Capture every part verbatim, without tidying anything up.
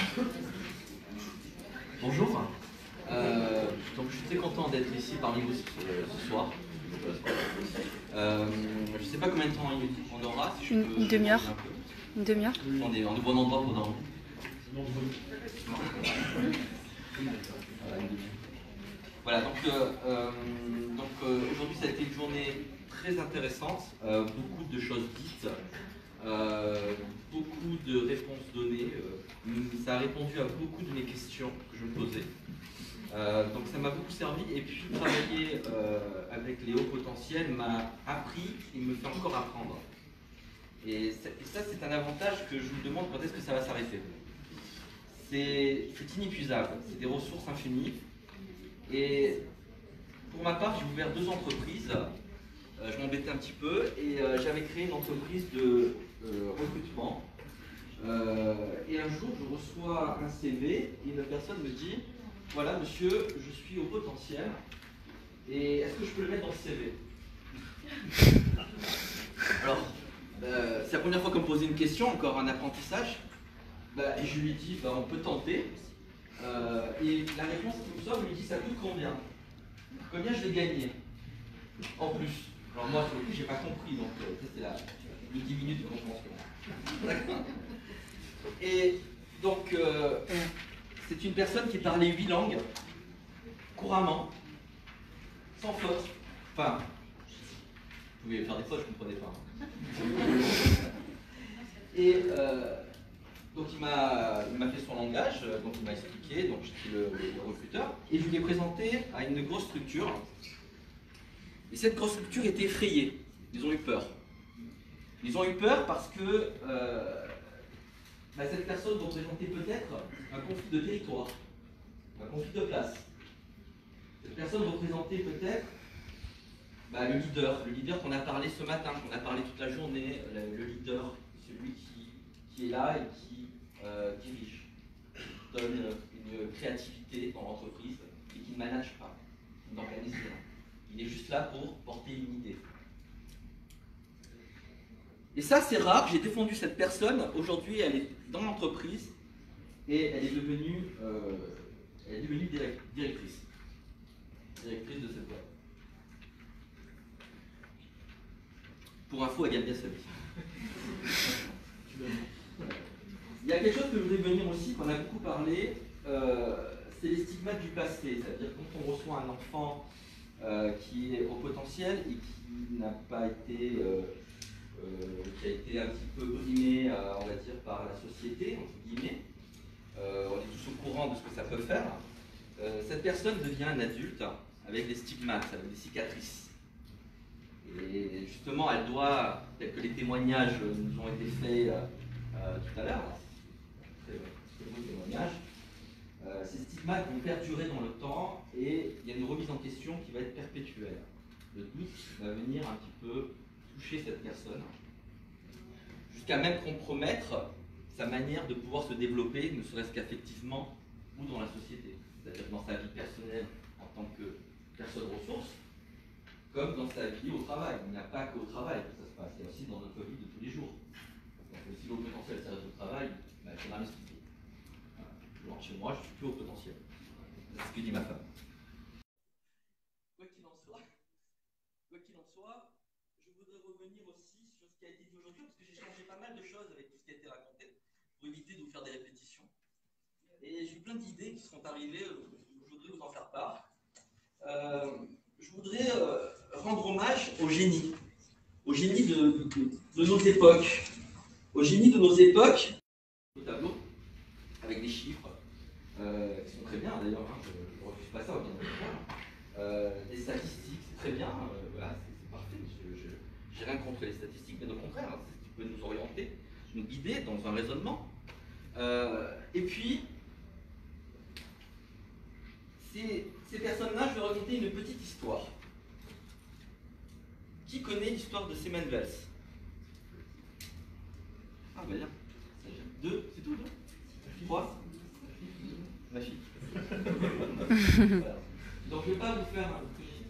Bonjour. Euh, donc je suis très content d'être ici parmi vous ce, ce soir. Euh, je ne sais pas combien de temps on aura. Si je une peux, une demi-heure. un peu. Une demi-heure. On est en bon endroit pour dormir. Voilà, donc, euh, euh, donc euh, aujourd'hui ça a été une journée très intéressante, euh, beaucoup de choses dites, euh, beaucoup de réponses données, euh, ça a répondu à beaucoup de mes questions que je me posais. Euh, donc ça m'a beaucoup servi, et puis travailler euh, avec les hauts potentiels m'a appris et me fait encore apprendre. Et, et ça c'est un avantage que je me demande quand est-ce que ça va s'arrêter. C'est inépuisable, c'est des ressources infinies. Et pour ma part, j'ai ouvert deux entreprises. Euh, je m'embêtais un petit peu et euh, j'avais créé une entreprise de euh, recrutement. Euh, et un jour, je reçois un C V et une personne me dit « Voilà, monsieur, je suis au potentiel et est-ce que je peux le mettre dans le C V ?» Alors, euh, c'est la première fois qu'on me posait une question, encore un apprentissage. Bah, et je lui dis bah, « On peut tenter. Euh, » Et la réponse qui me sort, il me dit « Ça coûte combien ? Combien je vais gagner en plus ?» Alors moi, sur le coup, j'ai pas compris, donc euh, c'est la les dix minutes de compréhension. D'accord. Et donc, euh, c'est une personne qui parlait huit langues, couramment, sans faute. Enfin, vous pouvez faire des fautes, je ne comprenais pas. Et euh, donc il m'a fait son langage, donc il m'a expliqué, donc j'étais le, le recruteur, et je lui ai présenté à une grosse structure. Et cette grosse structure était effrayée, ils ont eu peur. Ils ont eu peur parce que euh, bah, cette personne représentait peut-être un conflit de territoire, un conflit de place. Cette personne représentait peut-être bah, le leader, le leader qu'on a parlé ce matin, qu'on a parlé toute la journée, le, le leader, celui qui, qui est là et qui euh, dirige, qui donne une créativité dans l'entreprise et qui ne manage pas, qui n'organise rien. Il est juste là pour porter une idée. Et ça, c'est rare. J'ai défendu cette personne. Aujourd'hui, elle est dans l'entreprise et elle est devenue, euh, elle est devenue direct, directrice. Directrice de cette boîte. Pour info, elle gagne bien sa vie. Il y a quelque chose que je voudrais venir aussi, qu'on a beaucoup parlé, euh, c'est les stigmates du passé. C'est-à-dire quand on reçoit un enfant euh, qui est au potentiel et qui n'a pas été... Euh, Euh, qui a été un petit peu brimé, euh, on va dire, par la société, entre guillemets. Euh, on est tous au courant de ce que ça peut faire. Euh, cette personne devient un adulte avec des stigmates, avec des cicatrices. Et justement, elle doit, tel que les témoignages nous ont été faits euh, euh, tout à l'heure, très, très beaux témoignages, euh, ces stigmates vont perdurer dans le temps et il y a une remise en question qui va être perpétuelle. Le doute va venir un petit peu toucher cette personne, jusqu'à même compromettre sa manière de pouvoir se développer, ne serait-ce qu'affectivement ou dans la société, c'est-à-dire dans sa vie personnelle en tant que personne ressource, comme dans sa vie au travail. Il n'y a pas qu'au travail que ça se passe, il y a aussi dans notre vie de tous les jours. Donc si le potentiel s'arrête au travail, ben, il faudra m'expliquer. Voilà. Chez moi, je ne suis plus au potentiel. C'est ce que dit ma femme. Quoi qu'il en soit, quoi qu'il en soit, je voudrais revenir aussi sur ce qui a été dit aujourd'hui, parce que j'ai changé pas mal de choses avec tout ce qui a été raconté, pour éviter de vous faire des répétitions. Et j'ai eu plein d'idées qui sont arrivées, je voudrais vous en faire part. Euh, je voudrais euh, rendre hommage au génie, au génie de, de, de nos époques, au génie de nos époques, au tableau, avec des chiffres, euh, qui sont très bien d'ailleurs, hein, je ne refuse pas ça, bien évidemment. Euh, des statistiques, c'est très bien, euh, voilà, c'est parfait. Je n'ai rien contre les statistiques, mais au contraire, c'est ce qui peut nous orienter, nous guider dans un raisonnement. Euh, et puis, ces, ces personnes-là, je vais raconter une petite histoire. Qui connaît l'histoire de Semmelweis? Ah, bah bien. Deux, c'est tout, deux? Trois? Ma fille. Voilà. Donc, je ne vais pas vous faire un...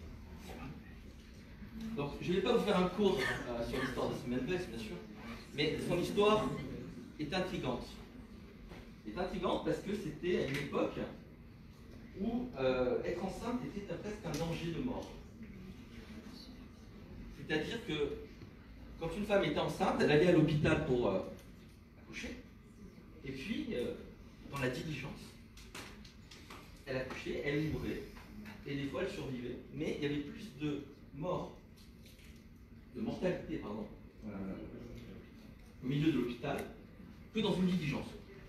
Donc, je ne vais pas vous faire un cours euh, sur l'histoire de Semmelweis, bien sûr, mais son histoire est intrigante. est intrigante parce que c'était à une époque où euh, être enceinte était presque un danger de mort. C'est-à-dire que quand une femme était enceinte, elle allait à l'hôpital pour euh, accoucher, et puis, euh, dans la diligence, elle accouchait, elle livrait, et des fois elle survivait, mais il y avait plus de morts, de mortalité, pardon, euh, au milieu de l'hôpital, que dans une diligence.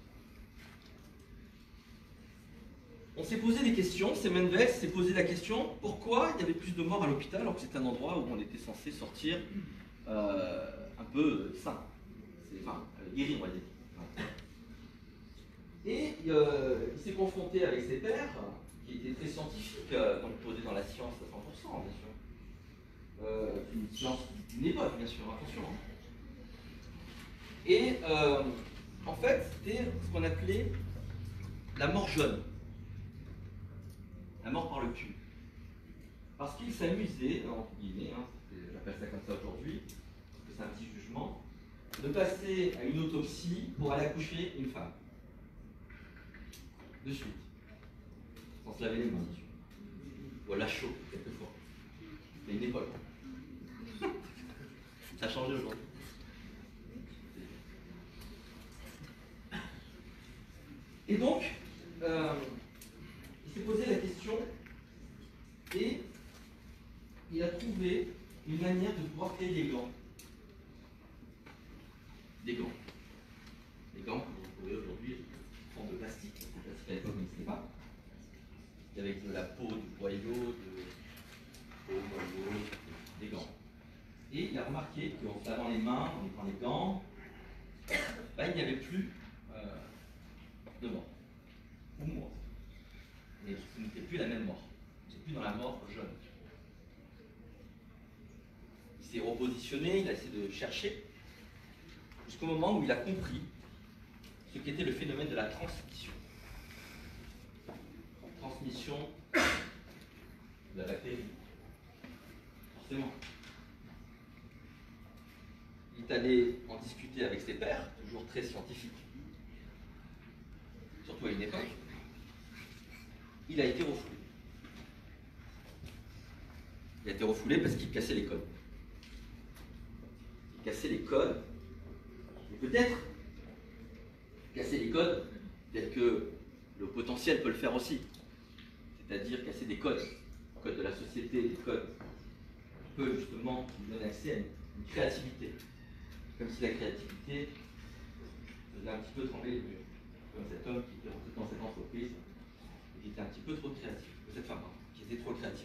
On s'est posé des questions, c'est Mendel s'est posé la question, pourquoi il y avait plus de morts à l'hôpital alors que c'est un endroit où on était censé sortir euh, un peu sain, enfin guéri on va dire. Et euh, il s'est confronté avec ses pairs, qui étaient très scientifiques, euh, donc posés dans la science à cent pour cent bien sûr. Euh, une science d'une époque bien sûr, attention. Hein. Et euh, en fait c'était ce qu'on appelait la mort jeune. La mort par le cul. Parce qu'il s'amusait, entre guillemets, hein, j'appelle ça comme ça aujourd'hui, parce que c'est un petit jugement, de passer à une autopsie pour aller accoucher une femme. De suite. Sans se laver les mains, bien sûr. Ou à la chaud, quelquefois. C'est une époque. Ça a changé aujourd'hui. Et donc, euh, il s'est posé la question et il a trouvé une manière de pouvoir créer des gants. Des gants. Des gants que vous trouvez aujourd'hui en forme de plastique. Le plastique à l'époque n'existait pas. Avec de la peau du boyau, de peau, boyau, des gants. Et il a remarqué qu'en se lavant les mains, en mettant les gants, bah, il n'y avait plus euh, de mort. Ou mort. Mais ce n'était plus la même mort. Ce n'était plus dans la mort jeune. Il s'est repositionné, il a essayé de chercher, jusqu'au moment où il a compris ce qu'était le phénomène de la transmission. Transmission de la bactérie. Forcément. Il est allé en discuter avec ses pairs, toujours très scientifiques, surtout à une époque. Il a été refoulé. Il a été refoulé parce qu'il cassait les codes. Il cassait les codes, et peut-être casser les codes tels que le potentiel peut le faire aussi. C'est-à-dire casser des codes, le code de la société, des codes qui peuvent justement nous donner accès à une, une créativité. Comme si la créativité faisait un petit peu trembler les murs. Comme cet homme qui était rentré dans cette entreprise et qui était un petit peu trop créatif. Cette femme, hein, qui était trop créative.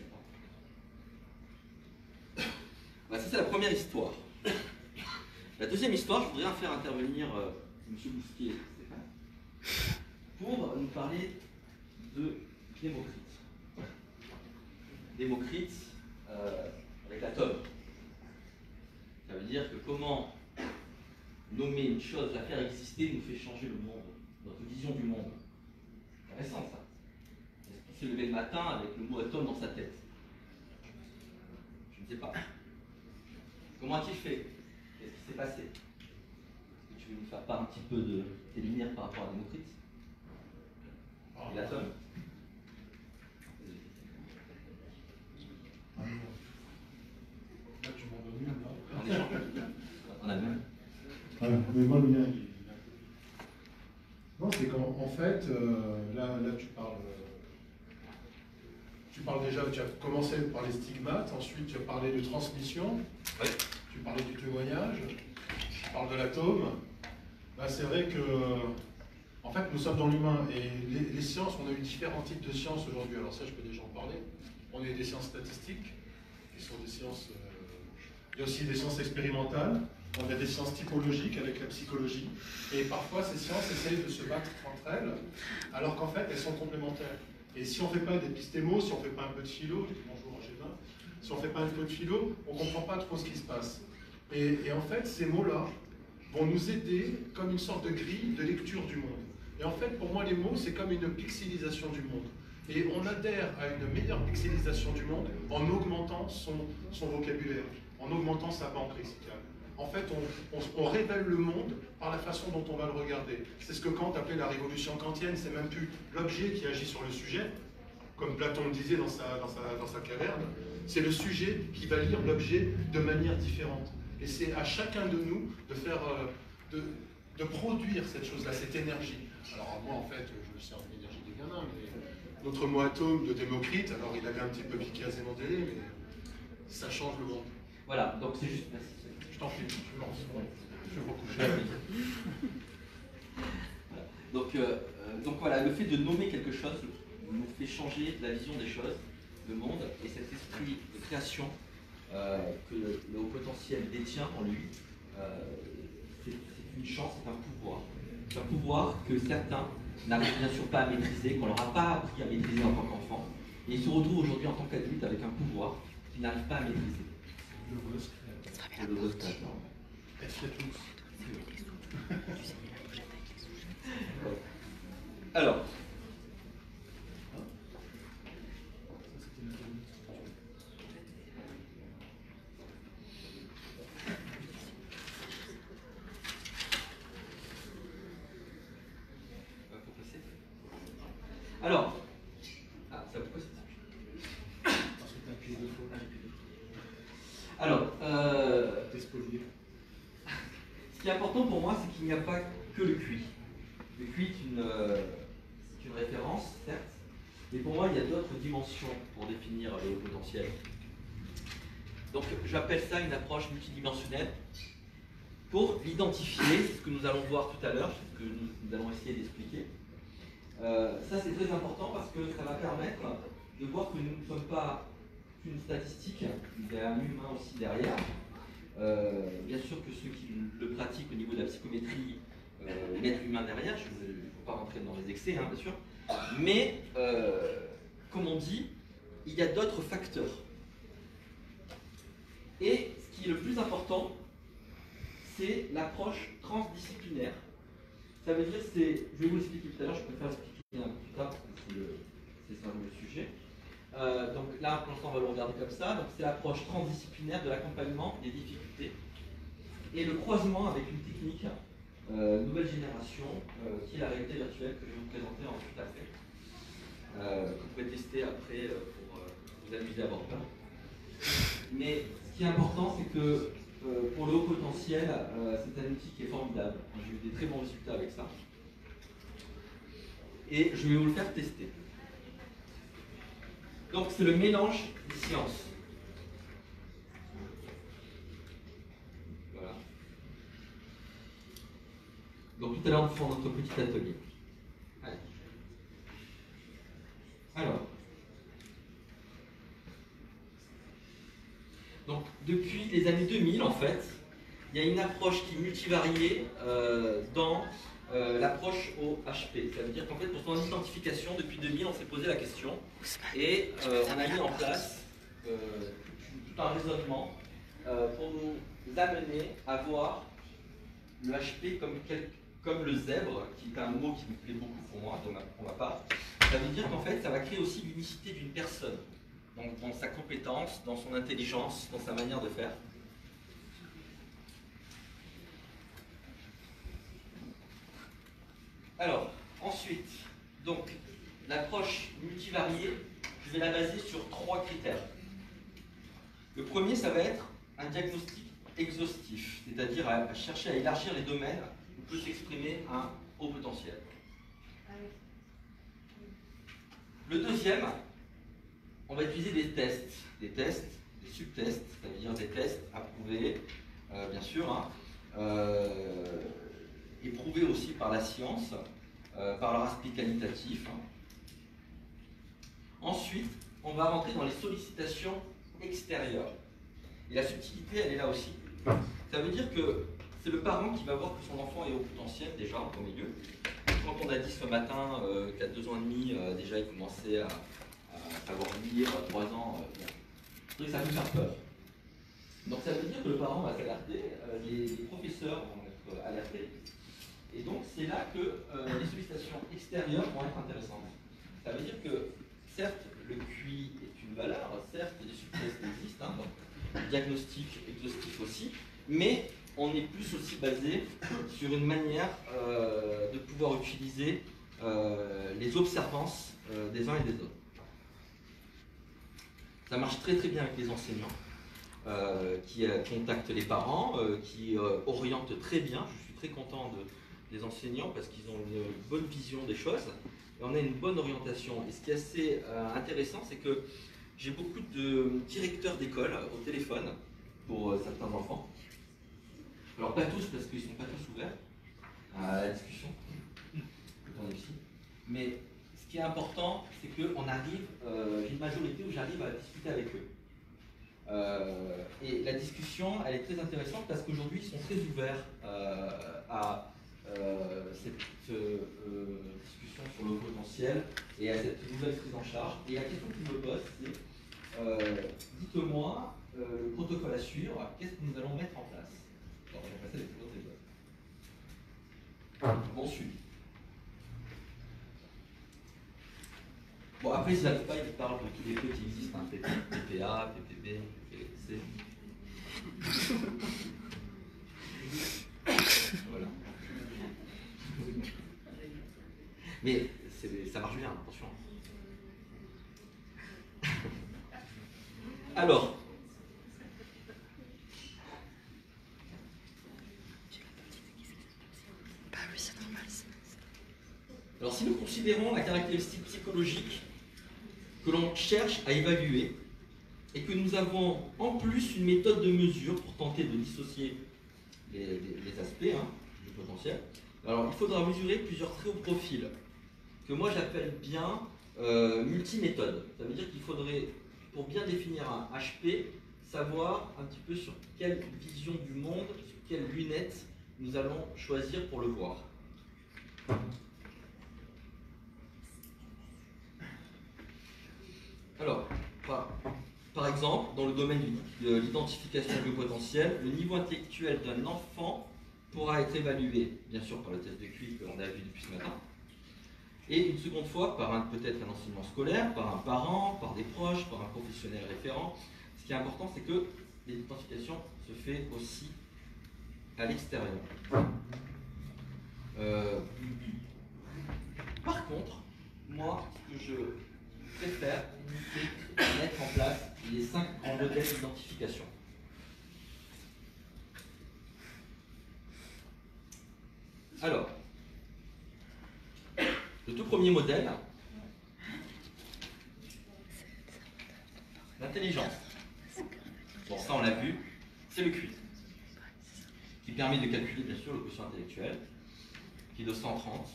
Voilà, ça c'est la première histoire. La deuxième histoire, je voudrais faire intervenir euh, M. Bousquier, Stéphane, pour nous parler de Démocrite. Démocrite euh, avec l'atome. Ça veut dire que comment nommer une chose, la faire exister, nous fait changer le monde, notre vision du monde. C'est intéressant ça. Est-ce qu'il s'est levé le matin avec le mot atome dans sa tête? Je ne sais pas. Comment a-t-il fait? Qu'est-ce qui s'est passé? Est-ce que tu veux nous faire part un petit peu de tes lumières par rapport à Démocrite et l'atome? Là, tu m'en donnes une, là. En échange. On a même. Ah, mais moi, le mien, il... Non, c'est qu'en en fait, euh, là, là, tu parles... Euh, tu parles déjà, tu as commencé par les stigmates, ensuite tu as parlé de transmission, Oui. Tu parlais du témoignage, tu parles de l'atome. Ben, c'est vrai que, en fait, nous sommes dans l'humain, et les, les sciences, on a eu différents types de sciences aujourd'hui, alors ça, je peux déjà en parler. On a eu des sciences statistiques, qui sont des sciences... Euh, il y a aussi des sciences expérimentales, on a des sciences typologiques avec la psychologie, et parfois ces sciences essayent de se battre entre elles, alors qu'en fait elles sont complémentaires. Et si on ne fait pas d'épistémo, si on ne fait pas un peu de philo, bonjour Angélin, si on ne fait pas un peu de philo, on ne comprend pas trop ce qui se passe. Et, et en fait ces mots-là vont nous aider comme une sorte de grille de lecture du monde. Et en fait pour moi les mots c'est comme une pixelisation du monde. Et on adhère à une meilleure pixelisation du monde en augmentant son, son vocabulaire, en augmentant sa banque lexicale. en fait, on, on, on révèle le monde par la façon dont on va le regarder. C'est ce que Kant appelait la révolution kantienne, c'est même plus l'objet qui agit sur le sujet, comme Platon le disait dans sa, dans sa, dans sa caverne, c'est le sujet qui va lire l'objet de manière différente. Et c'est à chacun de nous de faire, euh, de, de produire cette chose-là, cette énergie. Alors moi, en fait, je sers de l'énergie des gamins, mais notre mot atome de Démocrite, alors il avait un petit peu piqué à Zémondélé, mais ça change le monde. Voilà, donc c'est juste... Je t'en prie, je lance. Je vais recoucher. Voilà. Donc, euh, donc voilà, le fait de nommer quelque chose nous fait changer la vision des choses, le monde, et cet esprit de création euh, que le, le haut potentiel détient en lui, euh, c'est une chance, c'est un pouvoir. C'est un pouvoir que certains n'arrivent bien sûr pas à maîtriser, qu'on leur a pas appris à maîtriser en tant qu'enfant, et ils se retrouvent aujourd'hui en tant qu'adultes avec un pouvoir qu'ils n'arrivent pas à maîtriser. Le boss. Le boss créateur. Alors, alors, ah, ça pourquoi c'est Alors, euh, ce qui est important pour moi, c'est qu'il n'y a pas que le Q I. Le Q I est une, euh, c'est une référence, certes, mais pour moi, il y a d'autres dimensions pour définir le haut potentiel. Donc, j'appelle ça une approche multidimensionnelle. Pour l'identifier, c'est ce que nous allons voir tout à l'heure, c'est ce que nous, nous allons essayer d'expliquer. Euh, ça, c'est très important parce que ça va permettre de voir que nous ne sommes pas une statistique, il y a un humain aussi derrière. Euh, bien sûr que ceux qui le pratiquent au niveau de la psychométrie euh, mettent l'humain derrière, je ne vais pas rentrer dans les excès, hein, bien sûr. Mais, euh, comme on dit, il y a d'autres facteurs. Et ce qui est le plus important, c'est l'approche transdisciplinaire. Ça veut dire, c'est, je vais vous l'expliquer tout à l'heure, je préfère l'expliquer un peu plus tard parce que c'est ça le sujet. Euh, donc là, pour l'instant, on va le regarder comme ça. Donc c'est l'approche transdisciplinaire de l'accompagnement des difficultés et le croisement avec une technique euh, nouvelle génération euh, qui est la réalité virtuelle que je vais vous présenter en tout à fait. Euh, que vous pouvez tester après euh, pour euh, vous amuser à bord. Mais ce qui est important, c'est que euh, pour le haut potentiel, euh, c'est un outil qui est formidable. J'ai eu des très bons résultats avec ça. Et je vais vous le faire tester. Donc c'est le mélange des sciences. Voilà. Donc tout à l'heure, on fait notre petit atelier. Allez. Alors. Donc depuis les années deux mille, en fait, il y a une approche qui est multivariée euh, dans euh, l'approche au H P. Ça veut dire qu'en fait, pour son identification, depuis deux mille, on s'est posé la question et euh, on a mis en place euh, tout un raisonnement euh, pour nous amener à voir le H P comme, quel, comme le zèbre, qui est un mot qui me plaît beaucoup pour moi, pour ma part. Ça veut dire qu'en fait, ça va créer aussi l'unicité d'une personne. Donc, dans sa compétence, dans son intelligence, dans sa manière de faire. Alors, ensuite, donc, l'approche multivariée, je vais la baser sur trois critères. Le premier, ça va être un diagnostic exhaustif, c'est-à-dire à chercher à élargir les domaines où peut s'exprimer un haut potentiel. Le deuxième, on va utiliser des tests, des tests, des subtests, c'est-à-dire des tests approuvés, euh, bien sûr, hein, euh, éprouvés aussi par la science, euh, par leur aspect qualitatif. Hein. Ensuite, on va rentrer dans les sollicitations extérieures. Et la subtilité, elle est là aussi. Ça veut dire que c'est le parent qui va voir que son enfant est au potentiel, déjà, en premier lieu. Quand on a dit ce matin euh, qu'à deux ans et demi, euh, déjà, il commençait à savoir lire à trois ans, euh, bon. Ça peut faire peur. Donc ça veut dire que le parent va s'alerter, euh, les, les professeurs vont être alertés, et donc c'est là que euh, les sollicitations extérieures vont être intéressantes. Ça veut dire que certes le Q I est une valeur, certes les subtests existent, hein, donc le diagnostic exhaustif aussi, mais on est plus aussi basé sur une manière euh, de pouvoir utiliser euh, les observances euh, des uns et des autres. Ça marche très très bien avec les enseignants euh, qui euh, contactent les parents, euh, qui euh, orientent très bien. Je suis très content de, des enseignants parce qu'ils ont une bonne vision des choses et on a une bonne orientation. Et ce qui est assez euh, intéressant, c'est que j'ai beaucoup de directeurs d'école au téléphone pour euh, certains enfants. Alors pas tous parce qu'ils ne sont pas tous ouverts à la discussion, mais ce qui est important, c'est qu'on arrive, euh, j'ai une majorité où j'arrive à discuter avec eux. Euh, et la discussion, elle est très intéressante parce qu'aujourd'hui, ils sont très ouverts euh, à euh, cette euh, discussion sur le potentiel et à cette nouvelle prise en charge. Et la question qu'ils me posent, c'est euh, dites-moi euh, le protocole à suivre, qu'est-ce que nous allons mettre en place? Alors, on va passer avec les autres écoles. Bon suivi. Bon, après, ils n'arrivent pas, ils parlent de tous les ceux qui existent, hein, P P A, P P B, P P C. Voilà. Mais ça marche bien, attention. Alors, alors si nous considérons la caractéristique psychologique que l'on cherche à évaluer et que nous avons en plus une méthode de mesure pour tenter de dissocier les, les, les aspects hein, du potentiel, alors il faudra mesurer plusieurs très hauts profils que moi j'appelle bien euh, multiméthodes. Ça veut dire qu'il faudrait, pour bien définir un H P, savoir un petit peu sur quelle vision du monde, sur quelles lunettes nous allons choisir pour le voir. Alors, par, par exemple, dans le domaine de l'identification du potentiel, le niveau intellectuel d'un enfant pourra être évalué, bien sûr, par le test de Q I qu'on a vu depuis ce matin, et une seconde fois par peut-être un enseignement scolaire, par un parent, par des proches, par un professionnel référent. Ce qui est important, c'est que l'identification se fait aussi à l'extérieur. Euh, par contre, moi, ce que je préfère, c'est mettre en place les cinq grands modèles d'identification. Alors, le tout premier modèle, l'intelligence. Bon, ça on l'a vu, c'est le Q I, qui permet de calculer bien sûr le quotient intellectuel, qui est de cent trente,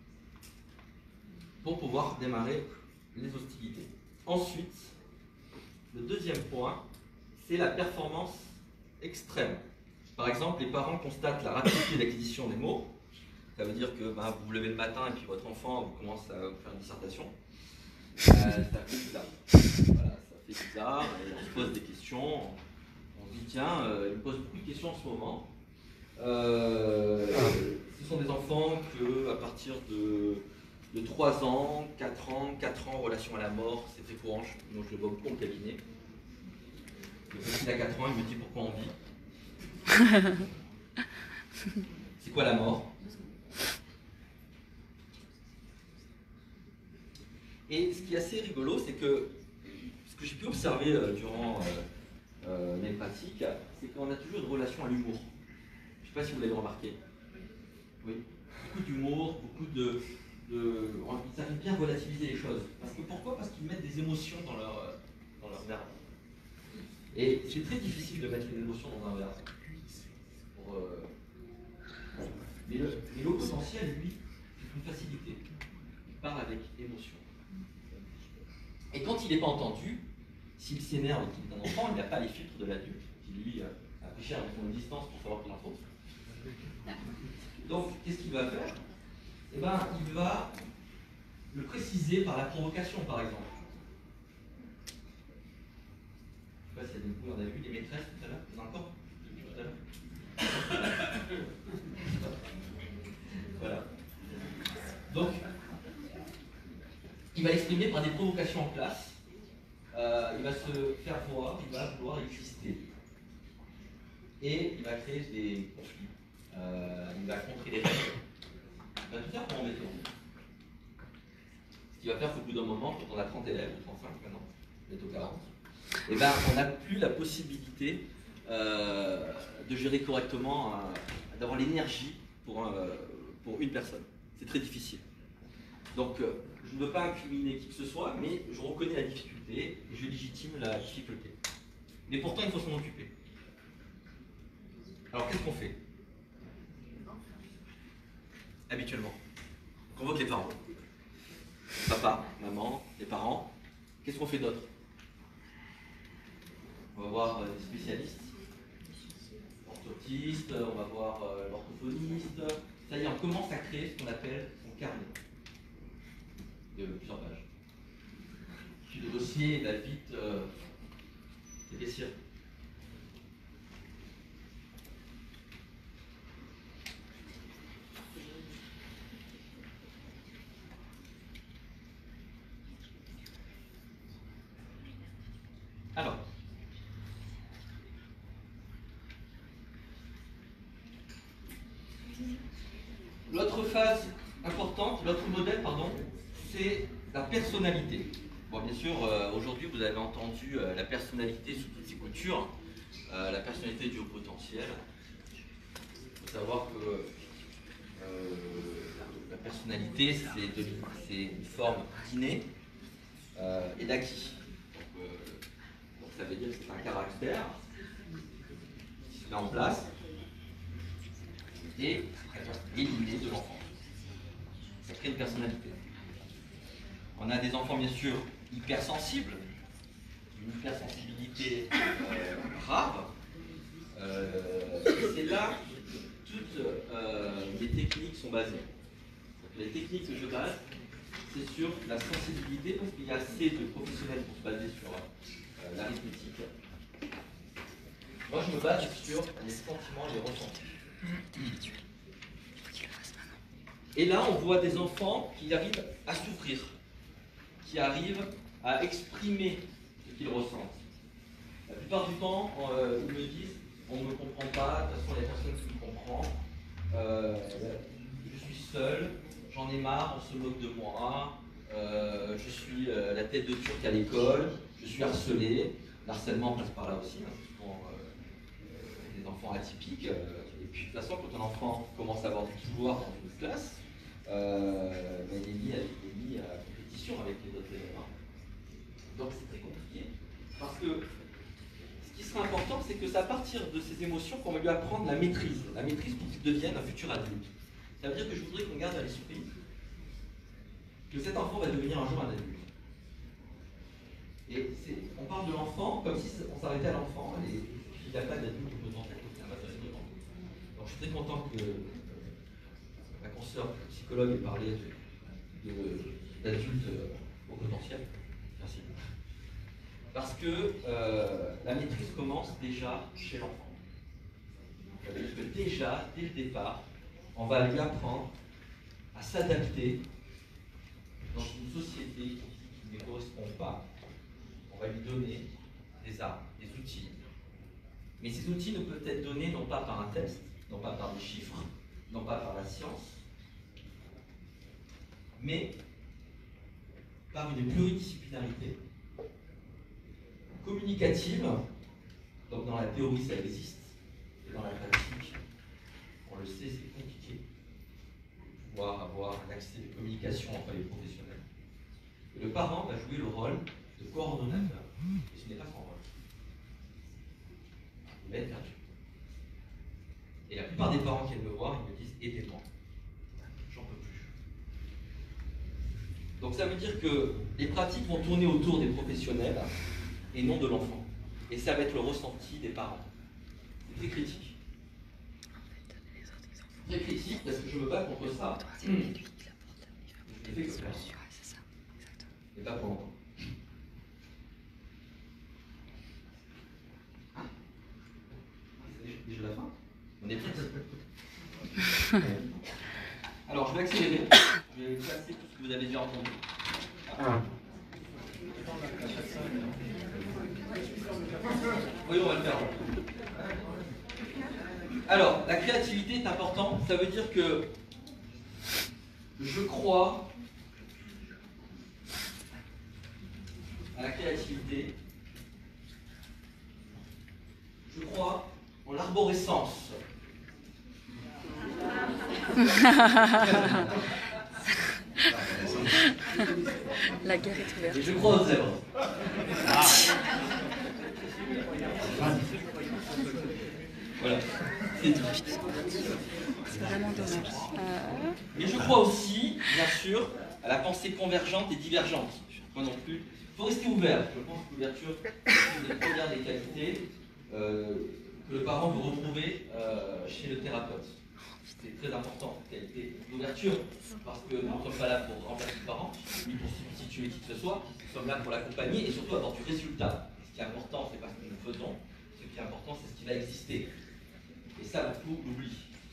pour pouvoir démarrer les hostilités. Ensuite, le deuxième point, c'est la performance extrême. Par exemple, les parents constatent la rapidité d'acquisition des mots. Ça veut dire que ben, vous vous levez le matin et puis votre enfant vous commence à vous faire une dissertation. Euh, ça fait bizarre. Voilà, ça fait bizarre, et on se pose des questions. On se dit, tiens, euh, il me pose beaucoup de questions en ce moment. Euh, ce sont des enfants que, à partir de, de trois ans, quatre ans, quatre ans, relation à la mort, c'est très courant. Moi, je le vois beaucoup au cabinet. Le petit a quatre ans, il me dit pourquoi on vit. C'est quoi la mort? Et ce qui est assez rigolo, c'est que ce que j'ai pu observer euh, durant euh, euh, mes pratiques, c'est qu'on a toujours une relation à l'humour. Je ne sais pas si vous l'avez remarqué. Oui. Beaucoup d'humour, beaucoup de, de... Ils arrivent bien à relativiser les choses. Parce que pourquoi? Parce qu'ils mettent des émotions dans leur, dans leur verbe. Et c'est très difficile de mettre une émotion dans un verbe. Pour, euh... Mais le, mais le potentiel, lui, c'est une facilité. Il parle avec émotion. Et quand il n'est pas entendu, s'il s'énerve et qu'il est un enfant, il n'a pas les filtres de l'adulte, qui lui a pris cher avec son existence pour savoir qu'il en faut. Donc, qu'est-ce qu'il va faire? Eh bien, il va le préciser par la provocation, par exemple. Je ne sais pas s'il y a des coups, on a vu les maîtresses tout à l'heure, vous en encore tout à l'heure. Voilà. Donc, il va exprimer par des provocations en classe, euh, il va se faire voir, il va vouloir exister. et il va créer des conflits. Euh, il va contrer les règles. Il va tout faire pour embêter. Ce qui va faire qu'au bout d'un moment, quand on a trente élèves, ou trente-cinq maintenant, bientôt quarante, et ben, on n'a plus la possibilité euh, de gérer correctement, euh, d'avoir l'énergie pour, euh, pour une personne. C'est très difficile. Donc, euh, je ne veux pas incriminer qui que ce soit, mais je reconnais la difficulté et je légitime la difficulté. Mais pourtant, il faut s'en occuper. Alors, qu'est-ce qu'on fait? Habituellement, on convoque les parents. Papa, maman, les parents. Qu'est-ce qu'on fait d'autre? On va voir des spécialistes, orthoptistes, on va voir l'orthophoniste. Ça y est, on commence à créer ce qu'on appelle son carnet de plusieurs pages. Puis le dossier va vite euh, s'épaissir. Alors, l'autre phase importante, l'autre modèle, pardon, c'est la personnalité. Bon, bien sûr, euh, aujourd'hui, vous avez entendu euh, la personnalité sous toutes ses coutures, euh, la personnalité du haut potentiel. Il faut savoir que euh, la personnalité, c'est une forme d'inné euh, et d'acquis. Donc, euh, donc, ça veut dire que c'est un caractère qui se met en place et l'inné de l'enfant. Ça crée une personnalité. On a des enfants, bien sûr, hypersensibles, une hypersensibilité euh, grave. Euh, c'est là que toutes euh, les techniques sont basées. Donc, les techniques que je base, c'est sur la sensibilité, parce qu'il y a assez de professionnels pour se baser sur euh, l'arithmétique. Moi, je me base sur les sentiments, les ressentis. Et là, on voit des enfants qui arrivent à souffrir, qui arrivent à exprimer ce qu'ils ressentent. La plupart du temps, euh, ils me disent « on ne me comprend pas, de toute façon, il n'y a personne qui me comprend, euh, je suis seul, j'en ai marre, on se moque de moi, euh, je suis euh, la tête de turc à l'école, je suis harcelé ». L'harcèlement passe par là aussi, hein, ce sont euh, des enfants atypiques. Et puis de toute façon, quand un enfant commence à avoir du pouvoir dans une classe, Euh, mais il est mis, avec, il est mis à compétition avec les autres élèves. Donc c'est très compliqué. Parce que ce qui sera important, c'est que c'est à partir de ces émotions qu'on va lui apprendre la maîtrise. La maîtrise pour qu'il devienne un futur adulte. Ça veut dire que je voudrais qu'on garde à l'esprit que cet enfant va devenir un jour un adulte. Et on parle de l'enfant comme si on s'arrêtait à l'enfant et il n'y a pas d'adulte au potentiel. Donc je suis très content que ma consoeur psychologue ait parlé d'adultes au potentiel. Merci. Parce que euh, la maîtrise commence déjà chez l'enfant. Ça veut dire que déjà, dès le départ, on va lui apprendre à s'adapter dans une société qui ne correspond pas. On va lui donner des armes, des outils. Mais ces outils ne peuvent être donnés non pas par un test, non pas par des chiffres, non pas par la science, mais par une pluridisciplinarité communicative. Donc dans la théorie ça existe, et dans la pratique, on le sait, c'est compliqué de pouvoir avoir un accès de communication entre les professionnels. Et le parent va jouer le rôle de coordonnateur, et ce n'est pas son rôle. Il va être perdu. Et la plupart des parents qui viennent me voir, ils me disent « aidez-moi, j'en peux plus ». Donc ça veut dire que les pratiques vont tourner autour des professionnels et non de l'enfant. Et ça va être le ressenti des parents. C'est très critique. Très critique parce que je me bats contre ça. Je l'ai fait comme ça. Et pas pour longtemps. Ah, c'est déjà la fin. On est prêts. Alors, je vais accélérer. Je vais passer tout ce que vous avez déjà entendu. Ah. Oui, on va le faire. Alors, la créativité est importante, ça veut dire que je crois à la créativité, je crois en l'arborescence. La guerre est ouverte. Et je crois aux zèbres. Ah. Voilà, c'est tout. C'est vraiment dommage. Euh... Mais je crois aussi, bien sûr, à la pensée convergente et divergente. Moi non plus. Il faut rester ouvert. Je pense que l'ouverture est une des premières des qualités euh, que le parent veut retrouver euh, chez le thérapeute. C'est très important, cette qualité d'ouverture, parce que nous ne sommes pas là pour remplacer le parent, ni pour substituer qui que ce soit. Nous sommes là pour l'accompagner et surtout avoir du résultat. Ce qui est important, c'est pas ce que nous faisons. Ce qui est important, c'est ce qui va exister. Et ça, beaucoup l'oublient.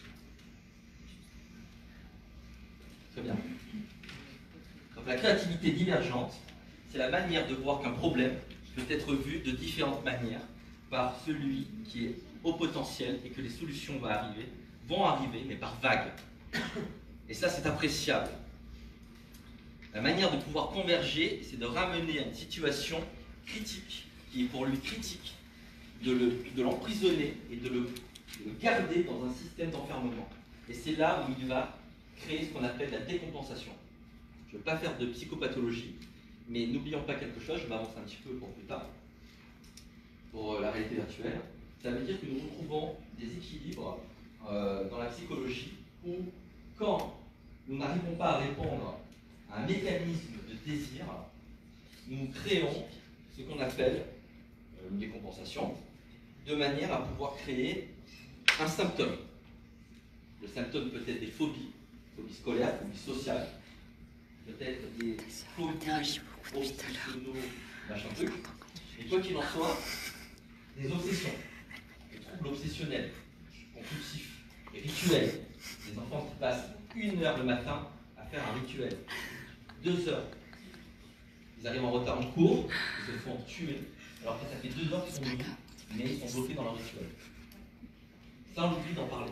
Très bien. Donc la créativité divergente, c'est la manière de voir qu'un problème peut être vu de différentes manières par celui qui est au potentiel et que les solutions vont arriver, vont arriver, mais par vagues. Et ça, c'est appréciable. La manière de pouvoir converger, c'est de ramener à une situation critique, qui est pour lui critique, de l'emprisonner et de le, de le garder dans un système d'enfermement. Et c'est là où il va créer ce qu'on appelle la décompensation. Je ne veux pas faire de psychopathologie, mais n'oublions pas quelque chose, je m'avance un petit peu pour plus tard, pour la réalité virtuelle. Ça veut dire que nous retrouvons des équilibres euh, dans la psychologie où, quand nous n'arrivons pas à répondre à un mécanisme de désir, nous créons ce qu'on appelle euh, une décompensation, de manière à pouvoir créer un symptôme. Le symptôme peut être des phobies, phobies scolaires, phobies sociales, peut-être des phobies obsessionnaux, machin truc, et quoi qu'il en soit, des obsessions, des troubles obsessionnels, compulsifs, et rituels. Des enfants qui passent une heure le matin à faire un rituel, deux heures. Ils arrivent en retard en cours, ils se font tuer, alors que ça fait deux heures qu'ils sont debout, mais ils sont bloqués dans leur rituel. Ça, on oublie d'en parler.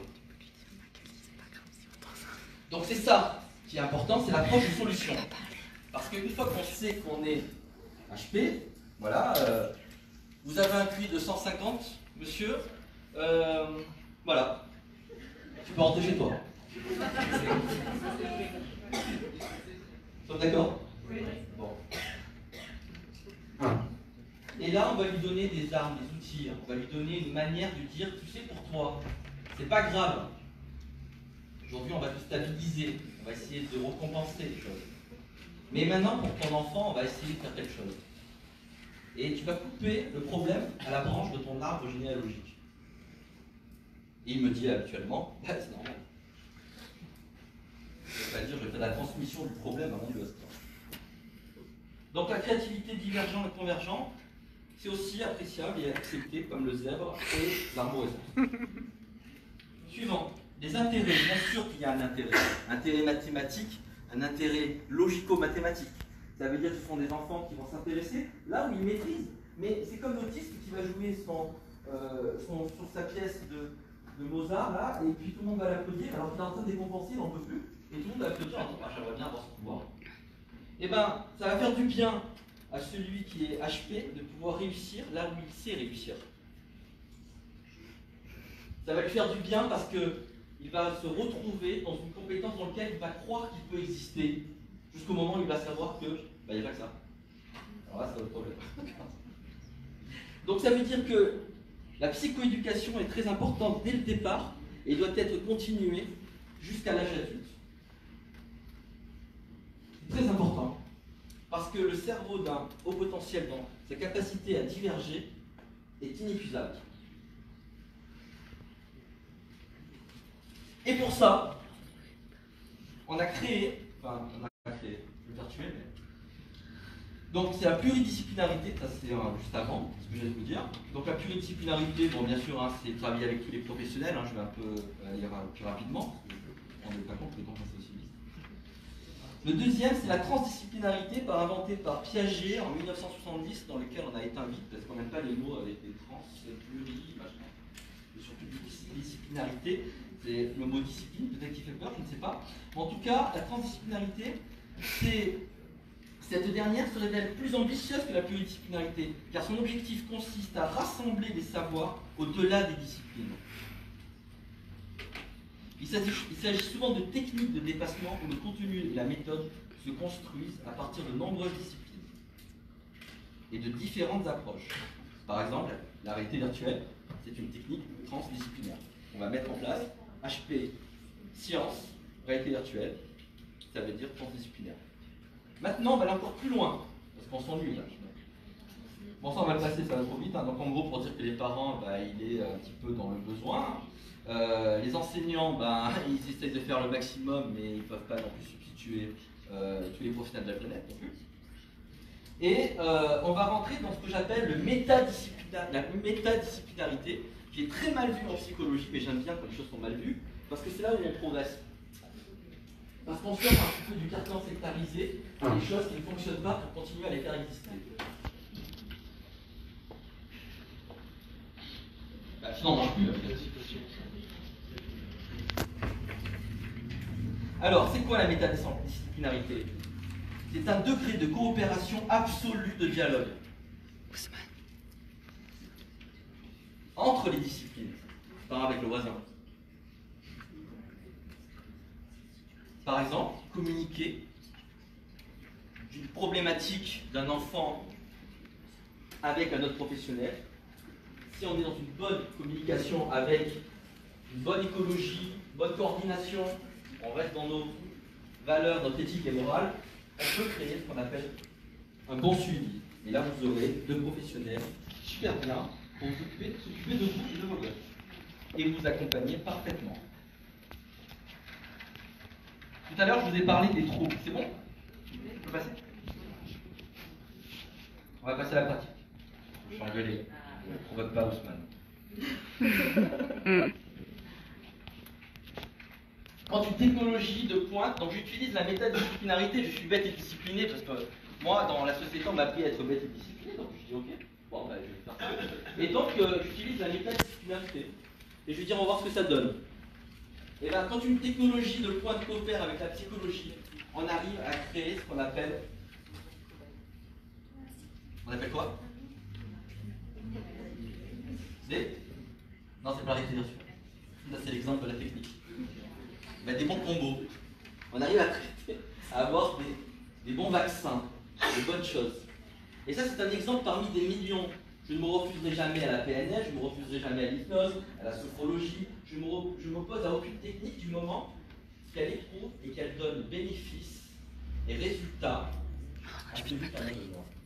Donc c'est ça qui est important, c'est l'approche de solution. Parce qu'une fois qu'on sait qu'on est H P, voilà, euh, vous avez un Q I de cent cinquante, monsieur, euh, voilà, tu peux rentrer chez toi. Nous sommes d'accord? Oui. Bon. Et là, on va lui donner des armes, des outils, on va lui donner une manière de dire, tu sais, pour toi, c'est pas grave. Aujourd'hui, on va te stabiliser, on va essayer de récompenser les choses. Mais maintenant, pour ton enfant, on va essayer de faire quelque chose. Et tu vas couper le problème à la branche de ton arbre généalogique. Et il me dit habituellement, bah, c'est normal. Je ne vais pas dire, je vais faire la transmission du problème à mon gosse. Donc la créativité divergente et convergente, c'est aussi appréciable et accepté comme le zèbre et l'arborescence. Suivant, les intérêts. Bien sûr qu'il y a un intérêt. Intérêt mathématique, un intérêt logico-mathématique. Ça veut dire que ce sont des enfants qui vont s'intéresser là où ils maîtrisent. Mais c'est comme l'autiste qui va jouer son, euh, son, sur sa pièce de, de Mozart, là, et puis tout le monde va l'applaudir, alors qu'il est en train de décompenser, il n'en peut plus, et tout le monde va applaudir en disant ah, j'aimerais bien avoir ce pouvoir. Eh bien, ça va faire du bien à celui qui est H P de pouvoir réussir là où il sait réussir. Ça va lui faire du bien parce qu'il va se retrouver dans une compétence dans laquelle il va croire qu'il peut exister, jusqu'au moment où il va savoir que bah, il n'y a pas que ça. Alors là, c'est notre problème. Donc ça veut dire que la psychoéducation est très importante dès le départ et doit être continuée jusqu'à l'âge adulte. C'est très important parce que le cerveau d'un haut potentiel dans sa capacité à diverger est inépuisable. Et pour ça, on a créé, enfin on a créé le virtuel, mais... donc c'est la pluridisciplinarité, ça c'est euh, juste avant, ce que j'allais vous dire. Donc la pluridisciplinarité, bon bien sûr, hein, c'est travailler avec tous les professionnels, hein, je vais un peu euh, aller plus rapidement, on n'est pas compte que le temps passe aussi vite. Le deuxième, c'est la transdisciplinarité par inventée par Piaget en mille neuf cent soixante-dix, dans lequel on a éteint vite, parce qu'on n'aime pas les mots avec des trans, pluri, machin. et surtout disciplinarité. C'est le mot discipline, peut-être qui fait peur, je ne sais pas. En tout cas, la transdisciplinarité, c'est cette dernière se révèle plus ambitieuse que la pluridisciplinarité, car son objectif consiste à rassembler des savoirs au-delà des disciplines. Il s'agit souvent de techniques de dépassement où le contenu et la méthode se construisent à partir de nombreuses disciplines et de différentes approches. Par exemple, la réalité virtuelle, c'est une technique transdisciplinaire. On va mettre en place H P, science, réalité virtuelle, ça veut dire transdisciplinaire. Maintenant, on va aller encore plus loin, parce qu'on s'ennuie là. Bon, ça on va le passer, ça va trop vite. Hein. Donc en gros, pour dire que les parents, bah, il est un petit peu dans le besoin. Euh, les enseignants, bah, ils essayent de faire le maximum, mais ils ne peuvent pas non plus substituer euh, tous les professionnels de la planète non plus. Et euh, on va rentrer dans ce que j'appelle le métadisciplina- la métadisciplinarité, qui est très mal vue en psychologie, mais j'aime bien quand les choses sont mal vues, parce que c'est là où on progresse. Parce qu'on sort un petit peu du carcan sectarisé, des choses qui ne fonctionnent pas pour continuer à les faire exister. Bah, sinon, on marche plus. Alors, c'est quoi la métadisciplinarité? C'est un degré de coopération absolue de dialogue entre les disciplines, pas avec le voisin. Par exemple, communiquer d'une problématique d'un enfant avec un autre professionnel. Si on est dans une bonne communication avec une bonne écologie, une bonne coordination, on reste dans nos valeurs, notre éthique et morale, on peut créer ce qu'on appelle un bon suivi. Et là, vous aurez deux professionnels super bien pour s'occuper s'occuper de vous et de vos gosses. Et vous accompagner parfaitement. Tout à l'heure, je vous ai parlé des troubles. C'est bon? Je peux passer? On va passer à la pratique. Je suis engueulé. Ne provoque pas Ousmane. Quand une technologie de pointe, donc j'utilise la métadisciplinarité, je suis bête et discipliné, parce que moi, dans la société, on m'a appris à être bête et discipliné, donc je dis ok, bon, bah, je vais faire ça. Et donc, euh, j'utilise la métadisciplinarité. Et je vais dire, on va voir ce que ça donne. Et bien, quand une technologie de pointe coopère avec la psychologie, on arrive à créer ce qu'on appelle. On appelle quoi? Des Non, c'est pas la réalité virtuelle. Ça, c'est l'exemple de la technique. Ben, des bons combos. On arrive à traiter, à avoir des, des bons vaccins, des bonnes choses. Et ça, c'est un exemple parmi des millions. Je ne me refuserai jamais à la P N L, je ne me refuserai jamais à l'hypnose, à la sophrologie. Je ne m'oppose à aucune technique du moment qu'elle éprouve et qu'elle donne bénéfice et résultat à celui qui en a besoin.